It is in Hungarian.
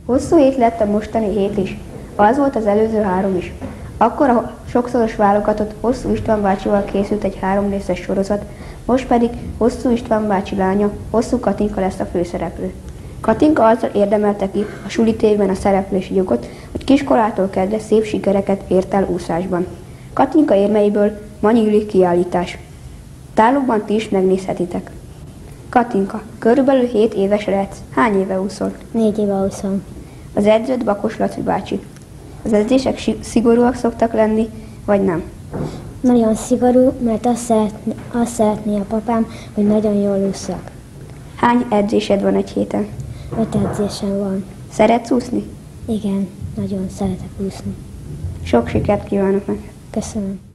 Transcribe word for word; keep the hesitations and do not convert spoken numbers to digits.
Hosszú hét lett a mostani hét is. Az volt az előző három is. Akkor a sokszoros válogatott Hosszú István bácsival készült egy háromrészes sorozat, most pedig Hosszú István bácsi lánya, Hosszú Katinka lesz a főszereplő. Katinka azzal érdemelte ki a Suli tévében a szereplési jogot, hogy kiskorától kezdve szép sikereket ért el úszásban. Katinka érmeiből ma nyílik kiállítás. Tálokban ti is megnézhetitek. Katinka, körülbelül hét éves lehetsz. Hány éve úszol? Négy éve úszom. Az edződ Bakos Laci bácsi. Az edzések szigorúak szoktak lenni, vagy nem? Nagyon szigorú, mert azt szeretné, azt szeretné a papám, hogy nagyon jól ússzak. Hány edzésed van egy héten? Öt edzésem van. Szeretsz úszni? Igen, nagyon szeretek úszni. Sok sikert kívánok neked! Köszönöm.